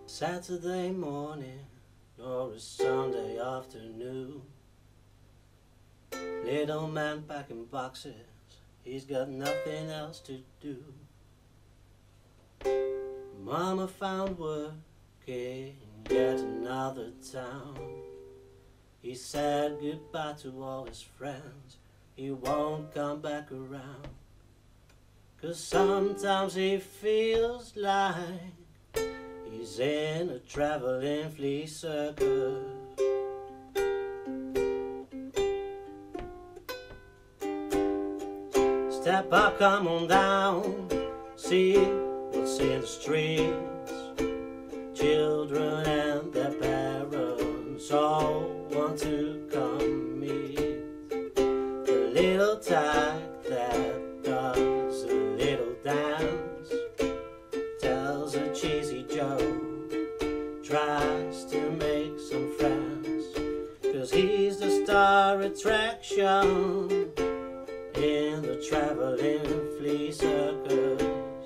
Saturday morning or a Sunday afternoon. Little man packing boxes, he's got nothing else to do. Mama found work in yet another town. He said goodbye to all his friends, he won't come back around. 'Cause sometimes he feels like he's in a traveling flea circus. Step up, come on down, see what's in the streets. Children and their parents all want to come meet. The little tyke that does a little dance tells a cheesy joke, tries to make some friends, 'cause he's the star attraction in the traveling flea circus.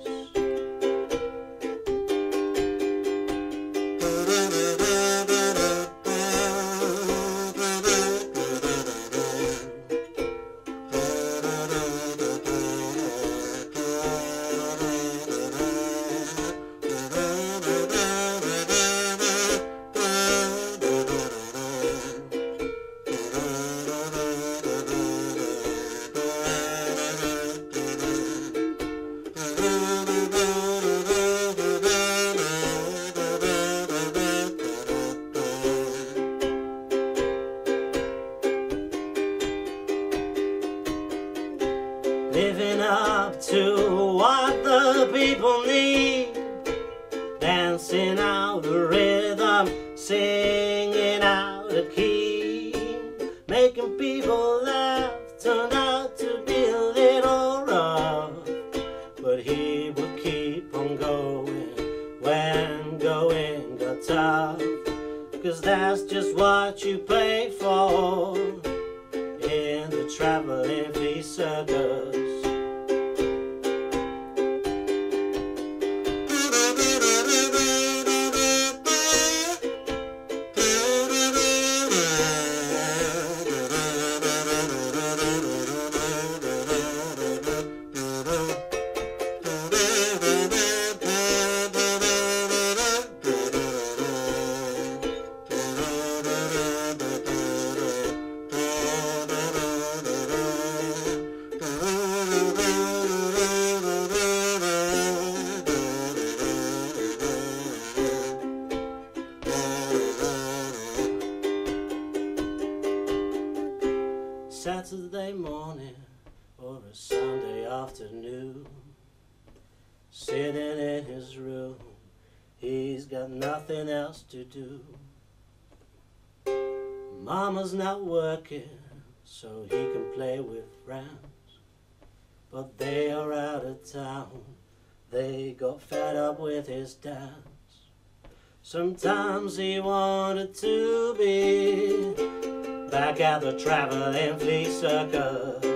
Living up to what the people need, dancing out the rhythm, singing out the key, making people laugh. Turned out to be a little rough, but he would keep on going when going got tough. 'Cause that's just what you pay for in the traveling flea circus. Saturday morning or a Sunday afternoon, sitting in his room, he's got nothing else to do. Mama's not working, so he can play with friends, but they are out of town, they got fed up with his dance. Sometimes he wanted to be back at the traveling flea circus.